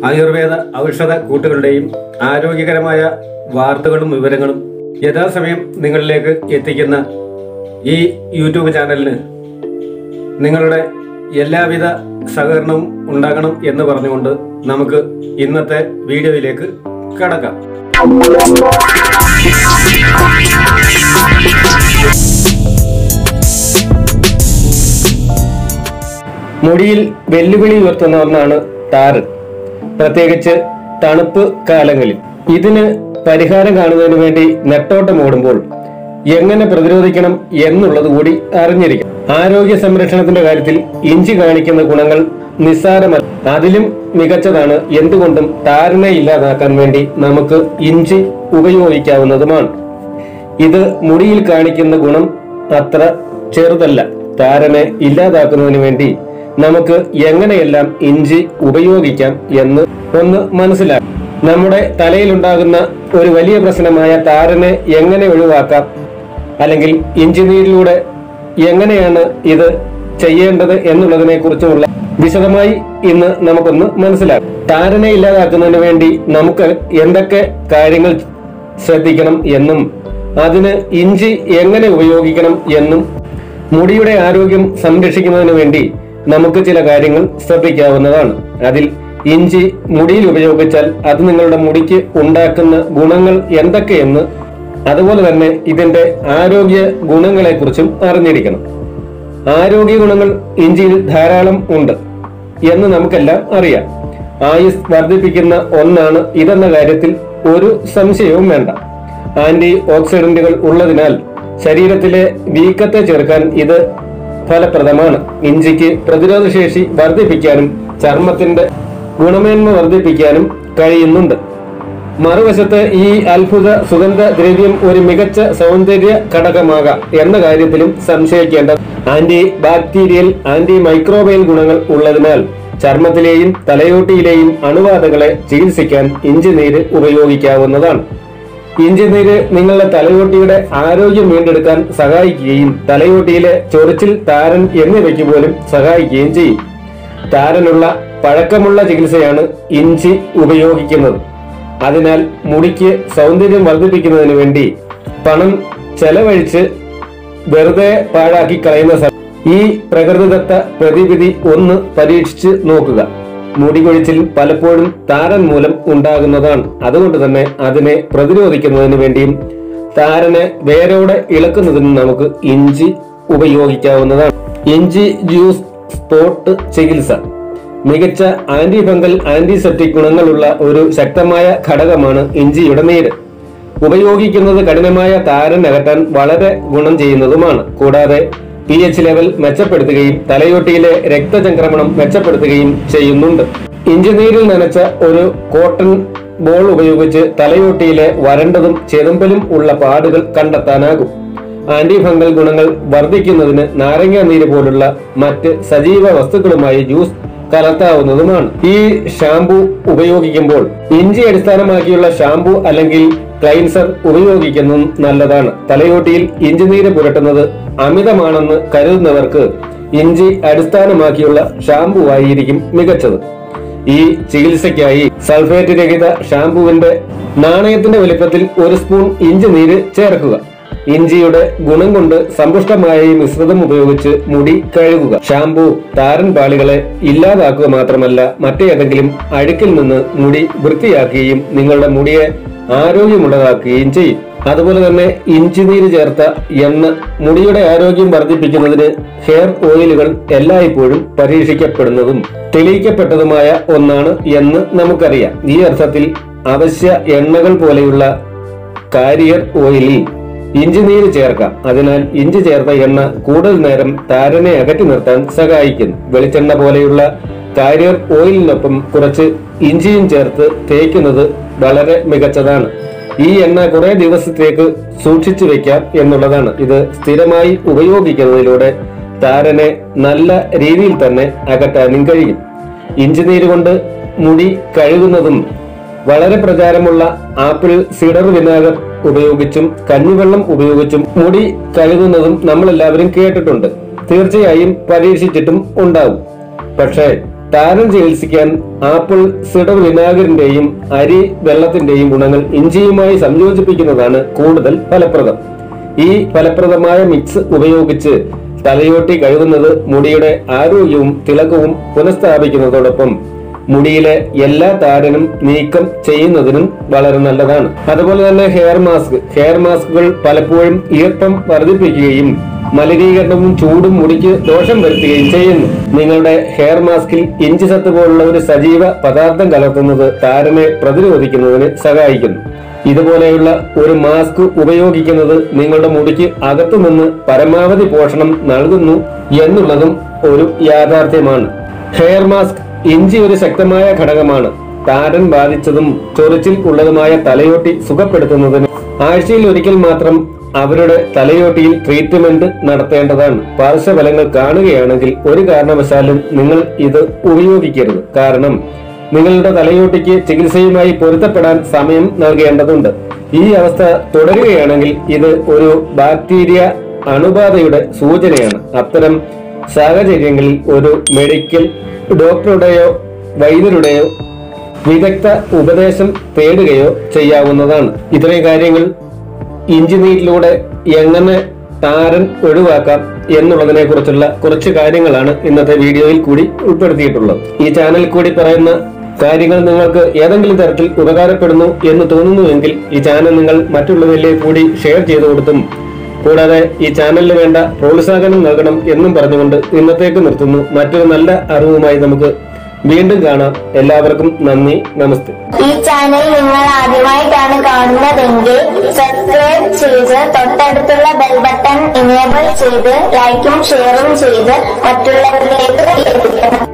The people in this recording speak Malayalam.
ആയുർവേദ ഔഷധ കൂട്ടുകളുടെയും ആരോഗ്യകരമായ വാർത്തകളും വിവരങ്ങളും യഥാസമയം നിങ്ങളിലേക്ക് എത്തിക്കുന്ന ഈ യൂട്യൂബ് ചാനലിന് നിങ്ങളുടെ എല്ലാവിധ സഹകരണവും ഉണ്ടാകണം എന്ന് പറഞ്ഞുകൊണ്ട് നമുക്ക് ഇന്നത്തെ വീഡിയോയിലേക്ക് കടക്കാം. മുടിയിൽ വെല്ലുവിളി ഉയർത്തുന്ന ഒന്നാണ് താരൻ, പ്രത്യേകിച്ച് തണുപ്പ് കാലങ്ങളിൽ. ഇതിന് പരിഹാരം കാണുന്നതിന് വേണ്ടി നെട്ടോട്ടം ഓടുമ്പോൾ എങ്ങനെ പ്രതിരോധിക്കണം എന്നുള്ളത് കൂടി അറിഞ്ഞിരിക്കണം. ആരോഗ്യ സംരക്ഷണത്തിന്റെ കാര്യത്തിൽ ഇഞ്ചി കാണിക്കുന്ന ഗുണങ്ങൾ നിസ്സാരമല്ല, അതിലും മികച്ചതാണ്. എന്തുകൊണ്ടും താരനെ ഇല്ലാതാക്കാൻ വേണ്ടി നമുക്ക് ഇഞ്ചി ഉപയോഗിക്കാവുന്നതുമാണ്. ഇത് മുടിയിൽ കാണിക്കുന്ന ഗുണം അത്ര ചെറുതല്ല. താരനെ ഇല്ലാതാക്കുന്നതിന് വേണ്ടി നമുക്ക് എങ്ങനെയെല്ലാം ഇഞ്ചി ഉപയോഗിക്കാം എന്ന് ഒന്ന് മനസ്സിലാക്കാം. നമ്മുടെ തലയിലുണ്ടാകുന്ന ഒരു വലിയ പ്രശ്നമായ താരനെ എങ്ങനെ ഒഴിവാക്കാം, അല്ലെങ്കിൽ ഇഞ്ചി നീരിലൂടെ എങ്ങനെയാണ് ഇത് ചെയ്യേണ്ടത് എന്നുള്ളതിനെ കുറിച്ചുമുള്ള വിശദമായി ഇന്ന് നമുക്കൊന്ന് മനസ്സിലാക്കാം. താരനെ ഇല്ലാതാക്കുന്നതിന് വേണ്ടി നമുക്ക് എന്തൊക്കെ കാര്യങ്ങൾ ശ്രദ്ധിക്കണം എന്നും അതിന് ഇഞ്ചി എങ്ങനെ ഉപയോഗിക്കണം എന്നും മുടിയുടെ ആരോഗ്യം സംരക്ഷിക്കുന്നതിന് വേണ്ടി നമുക്ക് ചില കാര്യങ്ങൾ ശ്രദ്ധിക്കാവുന്നതാണ്. അതിൽ ഇഞ്ചി മുടിയിൽ ഉപയോഗിച്ചാൽ അത് നിങ്ങളുടെ മുടിക്ക് ഉണ്ടാക്കുന്ന ഗുണങ്ങൾ എന്തൊക്കെയെന്ന്, അതുപോലെ തന്നെ ഇതിന്റെ ആരോഗ്യ ഗുണങ്ങളെ കുറിച്ചും അറിഞ്ഞിരിക്കണം. ആരോഗ്യ ഗുണങ്ങൾ ഇഞ്ചിയിൽ ധാരാളം ഉണ്ട് എന്ന് നമുക്കെല്ലാം അറിയാം. ആയുസ് വർദ്ധിപ്പിക്കുന്ന ഒന്നാണ് ഇതെന്ന കാര്യത്തിൽ ഒരു സംശയവും വേണ്ട. ആന്റി ഓക്സിഡന്റുകൾ ഉള്ളതിനാൽ ശരീരത്തിലെ വീക്കത്തെ ചെറുക്കാൻ ഇത് ഫലപ്രദമാണ്. ഇഞ്ചിക്ക് പ്രതിരോധശേഷി വർദ്ധിപ്പിക്കാനും ചർമ്മത്തിന്റെ ഗുണമേന്മ വർദ്ധിപ്പിക്കാനും കഴിയുന്നുണ്ട്. മറുവശത്ത് ഈ അത്ഭുത സുഗന്ധ ദ്രവ്യം ഒരു മികച്ച സൗന്ദര്യ ഘടകമാകാം എന്ന കാര്യത്തിലും സംശയിക്കേണ്ട. ആന്റി ബാക്ടീരിയൽ, ആന്റി മൈക്രോബയൽ ഗുണങ്ങൾ ഉള്ളതിനാൽ ചർമ്മത്തിലെയും തലയോട്ടിയിലെയും അണുബാധകളെ ചികിത്സിക്കാൻ ഇഞ്ചി നീര് ഉപയോഗിക്കാവുന്നതാണ്. ഇഞ്ചി നീര് നിങ്ങളുടെ തലയോട്ടിയുടെ ആരോഗ്യം വീണ്ടെടുക്കാൻ സഹായിക്കുകയും തലയോട്ടിയിലെ ചൊറിച്ചിൽ, താരൻ എന്നിവയ്ക്ക് പോലും സഹായിക്കുകയും ചെയ്യും. താരനുള്ള പഴക്കമുള്ള ചികിത്സയാണ് ഇഞ്ചി ഉപയോഗിക്കുന്നത്. അതിനാൽ മുടിക്ക് സൗന്ദര്യം വർദ്ധിപ്പിക്കുന്നതിന് വേണ്ടി പണം ചെലവഴിച്ച് വെറുതെ പാഴാക്കി കളയുന്ന ഈ പ്രകൃതിദത്ത പ്രതിവിധി ഒന്ന് പരീക്ഷിച്ച് നോക്കുക. മുടി കൊഴിച്ചിൽ പലപ്പോഴും താരൻ മൂലം ഉണ്ടാകുന്നതാണ്. അതുകൊണ്ട് തന്നെ അതിനെ പ്രതിരോധിക്കുന്നതിന് വേണ്ടിയും താരനെ വേരോടെ ഇളക്കുന്നതിനും നമുക്ക് ഇഞ്ചി ഉപയോഗിക്കാവുന്നതാണ്. ഇഞ്ചി ജ്യൂസ് സ്പോട്ട് ചികിത്സ മികച്ച ആന്റി ഫംഗൽ, ആന്റിസെപ്റ്റിക് ഗുണങ്ങളുള്ള ഒരു ശക്തമായ ഘടകമാണ് ഇഞ്ചിയുടെ നീര്. ഉപയോഗിക്കുന്നത് കഠിനമായ താരൻ അകറ്റാൻ വളരെ ഗുണം ചെയ്യുന്നതുമാണ്. കൂടാതെ pH ലെവൽ മെച്ചപ്പെടുത്തുകയും തലയോട്ടിയിലെ രക്തചംക്രമണം മെച്ചപ്പെടുത്തുകയും ചെയ്യുന്നുണ്ട്. ഇഞ്ചി നീരിൽ നനച്ച ഒരു കോട്ടൺ ബോൾ ഉപയോഗിച്ച് തലയോട്ടിയിലെ വരണ്ടതും ചെതുമ്പലും ഉള്ള പാടുകൾ കണ്ടെത്താനാകും. ആന്റി ഫംഗൽ ഗുണങ്ങൾ വർദ്ധിക്കുന്നതിന് നാരങ്ങ നീര് പോലുള്ള മറ്റ് സജീവ വസ്തുക്കളുമായി ജ്യൂസ് കലർത്താവുന്നതുമാണ്. ഈ ഷാംപൂ ഉപയോഗിക്കുമ്പോൾ ഇഞ്ചി അടിസ്ഥാനമാക്കിയുള്ള ഷാംപൂ അല്ലെങ്കിൽ ക്ലൈൻസർ ഉപയോഗിക്കുന്നതും നല്ലതാണ്. തലയോട്ടിയിൽ ഇഞ്ചി നീര് പുരട്ടുന്നത് അമിതമാണെന്ന് കരുതുന്നവർക്ക് ഇഞ്ചി അടിസ്ഥാനമാക്കിയുള്ള ഷാംപൂ ആയിരിക്കും മികച്ചത്. ഈ ചികിത്സയ്ക്കായി സൾഫേറ്റ് രഹിത ഷാംപൂവിന്റെ നാണയത്തിന്റെ വലിപ്പത്തിൽ ഒരു സ്പൂൺ ഇഞ്ചി നീര് ചേർക്കുക. ഇഞ്ചിയുടെ ഗുണം കൊണ്ട് സമ്പുഷ്ടമായ ഈ മിശ്രിതം ഉപയോഗിച്ച് മുടി കഴുകുക. ഷാംപൂ താരൻ പാളികളെ ഇല്ലാതാക്കുക മാത്രമല്ല, മറ്റേതെങ്കിലും അഴുക്കിൽ നിന്ന് മുടി വൃത്തിയാക്കുകയും നിങ്ങളുടെ മുടിയെ ആരോഗ്യമുള്ളതാക്കുകയും ചെയ്യും. അതുപോലെ തന്നെ ഇഞ്ചി നീര് ചേർത്ത എണ്ണ മുടിയുടെ ആരോഗ്യം വർദ്ധിപ്പിക്കുന്നതിന് ഹെയർ ഓയിലുകൾ എല്ലായ്പ്പോഴും പരീക്ഷിക്കപ്പെടുന്നതും തെളിയിക്കപ്പെട്ടതുമായ ഒന്നാണ് എന്ന് നമുക്കറിയാം. ഈ അർത്ഥത്തിൽ അവശ്യ എണ്ണകൾ പോലെയുള്ള കാരിയർ ഓയിലിൽ ഇഞ്ചി നീര് ചേർക്കാം. അതിനാൽ ഇഞ്ചി ചേർത്ത എണ്ണ കൂടുതൽ നേരം താരനെ അകറ്റി നിർത്താൻ സഹായിക്കുന്നു. വെളിച്ചെണ്ണ പോലെയുള്ള കാരിയർ ഓയിലിനൊപ്പം കുറച്ച് ഇഞ്ചിയും ചേർത്ത് തേക്കുന്നത് വളരെ മികച്ചതാണ്. ഈ എണ്ണ കുറെ ദിവസത്തേക്ക് സൂക്ഷിച്ചു വെക്കാം എന്നുള്ളതാണ്. ഇത് സ്ഥിരമായി ഉപയോഗിക്കുന്നതിലൂടെ താരനെ നല്ല രീതിയിൽ തന്നെ അകറ്റാനും കഴിയും. ഇഞ്ചി നീര് കൊണ്ട് മുടി കഴുകുന്നതും വളരെ പ്രചാരമുള്ള ആപ്പിൾ സിഡർ വിനാഗർ ഉപയോഗിച്ചും കഞ്ഞിവെള്ളം ഉപയോഗിച്ചും മുടി കഴുകുന്നതും നമ്മൾ എല്ലാവരും കേട്ടിട്ടുണ്ട്. തീർച്ചയായും പരീക്ഷിച്ചിട്ടും ഉണ്ടാവും. പക്ഷേ താരൻ ചികിത്സിക്കാൻ ആപ്പിൾ സിഡർ വിനാഗിരിന്റെയും അരി വെള്ളത്തിന്റെയും ഗുണങ്ങൾ ഇഞ്ചിയുമായി സംയോജിപ്പിക്കുന്നതാണ് കൂടുതൽ ഫലപ്രദം. ഈ ഫലപ്രദമായ മിക്സ് ഉപയോഗിച്ച് തലയോട്ടി കഴുകുന്നത് മുടിയുടെ ആരോഗ്യവും തിളക്കവും പുനഃസ്ഥാപിക്കുന്നതോടൊപ്പം മുടിയിലെ എല്ലാ താരനും നീക്കം ചെയ്യുന്നതിനും വളരെ നല്ലതാണ്. അതുപോലെ തന്നെ ഹെയർ മാസ്കുകൾ പലപ്പോഴും ഈർപ്പം വർദ്ധിപ്പിക്കുകയും മലിനീകരണവും ചൂടും മുടിക്ക് ദോഷം വരുത്തുകയും ചെയ്യുന്നു. നിങ്ങളുടെ ഹെയർ മാസ്കിൽ ഇഞ്ചി സത്ത് പോലുള്ള ഒരു സജീവ പദാർത്ഥം കലർത്തുന്നത് താരനെ പ്രതിരോധിക്കുന്നതിന് സഹായിക്കുന്നു. ഇതുപോലെയുള്ള ഒരു മാസ്ക് ഉപയോഗിക്കുന്നത് നിങ്ങളുടെ മുടിക്ക് അകത്തുനിന്ന് പരമാവധി പോഷണം നൽകുന്നു എന്നുള്ളതും ഒരു യാഥാർത്ഥ്യമാണ്. ഹെയർ മാസ്ക് ഇഞ്ചി ഒരു ശക്തമായ ഘടകമാണ്. താരൻ ബാധിച്ചതും ചൊറിച്ചിൽ ഉള്ളതുമായ തലയോട്ടി സുഖപ്പെടുത്തുന്നതിന് ആഴ്ചയിൽ ഒരിക്കൽ മാത്രം അവരുടെ തലയോട്ടിയിൽ ട്രീറ്റ്മെന്റ് നടത്തേണ്ടതാണ്. പാർശ്വഫലങ്ങൾ കാണുകയാണെങ്കിൽ ഒരു കാരണവശാലും നിങ്ങൾ ഇത് ഉപയോഗിക്കരുത്. കാരണം നിങ്ങളുടെ തലയോട്ടിക്ക് ചികിത്സയുമായി പൊരുത്തപ്പെടാൻ സമയം നൽകേണ്ടതുണ്ട്. ഈ അവസ്ഥ തുടരുകയാണെങ്കിൽ ഇത് ഒരു ബാക്ടീരിയ അണുബാധയുടെ സൂചനയാണ്. അത്തരം സാഹചര്യങ്ങളിൽ ഒരു മെഡിക്കൽ ഡോക്ടറുടെയോ വൈദ്യരുടെയോ വിദഗ്ധ ഉപദേശം തേടുകയോ ചെയ്യാവുന്നതാണ്. ഇത്രയും കാര്യങ്ങൾ ഇഞ്ചി നീരിലൂടെ എങ്ങനെ താരൻ ഒഴിവാക്കാം എന്നുള്ളതിനെ കുറിച്ചുള്ള കുറച്ച് കാര്യങ്ങളാണ് ഇന്നത്തെ വീഡിയോയിൽ കൂടി ഉൾപ്പെടുത്തിയിട്ടുള്ളത്. ഈ ചാനലിൽ കൂടി പറയുന്ന കാര്യങ്ങൾ നിങ്ങൾക്ക് ഏതെങ്കിലും തരത്തിൽ ഉപകാരപ്പെടുന്നു എന്ന് തോന്നുന്നുവെങ്കിൽ ഈ ചാനൽ നിങ്ങൾ മറ്റുള്ളവരിലേക്ക് കൂടി ഷെയർ ചെയ്തു കൊടുത്തും കൂടാതെ ഈ ചാനലിന് വേണ്ട പ്രോത്സാഹനം നൽകണം എന്നും പറഞ്ഞുകൊണ്ട് ഇന്നത്തേക്ക് നിർത്തുന്നു. മറ്റൊരു നല്ല അറിവുമായി നമുക്ക് വീണ്ടും കാണാം. എല്ലാവർക്കും നന്ദി, നമസ്തേ. ഈ ചാനൽ നിങ്ങൾ ആദ്യമായിട്ടാണ് കാണുന്നതെങ്കിൽ സബ്സ്ക്രൈബ് ചെയ്ത് തൊട്ടടുത്തുള്ള ബെൽ ബട്ടൺ എനേബിൾ ചെയ്ത് ലൈക്കും ഷെയറും ചെയ്ത് മറ്റുള്ളവരിലേക്ക് എത്തിക്കണം.